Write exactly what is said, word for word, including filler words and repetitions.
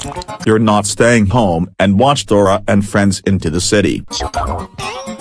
You're not staying home and watch Dora and Friends into the city. csupo.